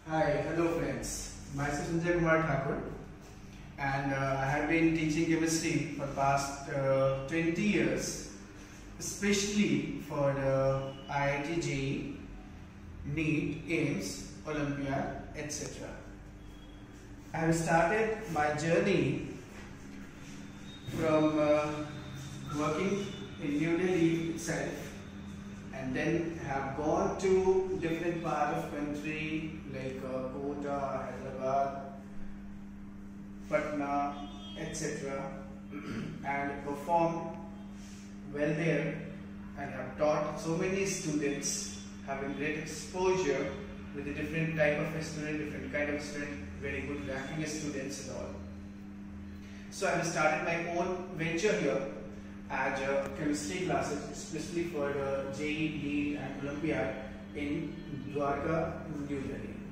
Hi, hello friends. Myself Sanjay Sir and I have been teaching chemistry for past 20 years, especially for the IIT JEE, NEET, AIIMS, Olympiad, etc. I have started my journey from working in New Delhi itself, and then have gone to different part of country like Kota, Hyderabad, Patna, etc. and performed well there, and have taught so many students, having great exposure with a different type of student, different kind of student, very good ranking students and all. So I have started my own venture here as chemistry classes, especially for JEE, NEET and Olympiad in Dwarka, New Delhi.